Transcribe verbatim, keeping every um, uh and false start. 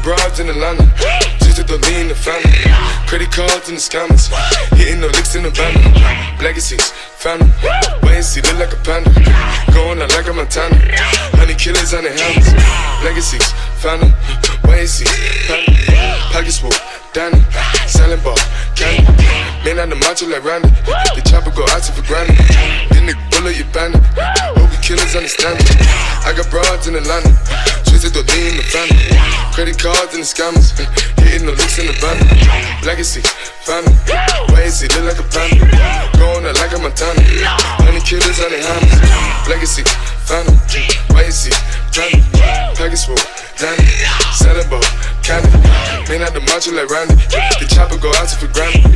got broads in Atlanta, just to lean the family. Credit cards in the scammers, hitting the licks in the van. Legacies, family, wait and see, look like a panda. Going out like a Montana, honey killers on the helmets. Legacies, family, wait and see, family. Pockets full, Danny, selling ball, candy. Man on the macho like Randy, the chopper go out to for granted. Then the bullet you bandit, hope the killers understand it. I got broads in Atlanta, twisted the lean in the family. Credit cards and the scammers, hitting the licks in the van. Legacy, family, wait and see, look like a panda. Going out like a Montana, honey killers on the hammers. Legacy, family, wait and see, family. Pockets full, Danny, selling ball, candy. Man out the macho like Randy, the chopper go out to for granted.